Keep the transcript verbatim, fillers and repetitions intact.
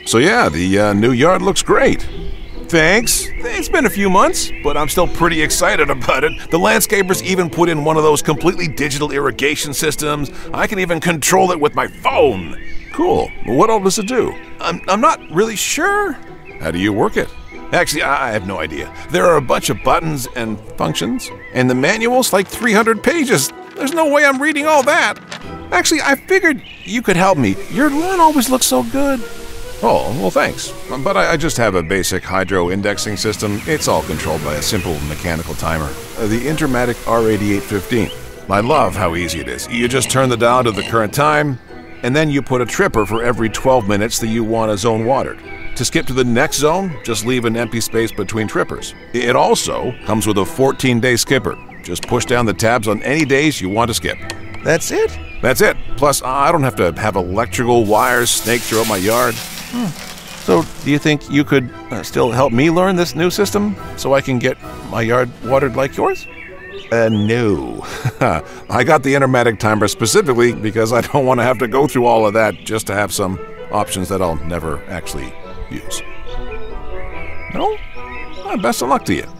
So yeah, the uh, new yard looks great. Thanks. It's been a few months, but I'm still pretty excited about it. The landscapers even put in one of those completely digital irrigation systems. I can even control it with my phone. Cool. What all does it do? I'm, I'm not really sure. How do you work it? Actually, I have no idea. There are a bunch of buttons and functions, and the manual's like three hundred pages. There's no way I'm reading all that. Actually, I figured you could help me. Your lawn always looks so good. Oh, well, thanks. But I, I just have a basic hydro indexing system. It's all controlled by a simple mechanical timer. Uh, the Intermatic R eighty-eight fifteen. I love how easy it is. You just turn the dial to the current time, and then you put a tripper for every twelve minutes that you want a zone watered. To skip to the next zone, just leave an empty space between trippers. It also comes with a fourteen day skipper. Just push down the tabs on any days you want to skip. That's it? That's it. Plus, I don't have to have electrical wires snaked throughout my yard. Hmm. So, do you think you could uh, still help me learn this new system so I can get my yard watered like yours? Uh, no. I got the Intermatic timer specifically because I don't want to have to go through all of that just to have some options that I'll never actually use. No? Well, best of luck to you.